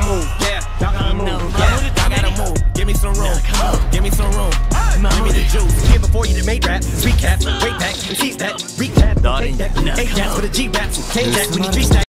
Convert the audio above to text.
move, yeah. Y'all gotta move, yeah. Y'all gotta move. Give me some room, give me some room. Give me the juice. Here before you made rap, recap, wait back, and tease that, recap, take that, ain't that for the G raps, take that when you treat that.